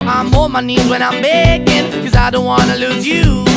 I'm on my knees when I'm begging, 'cause I don't wanna lose you.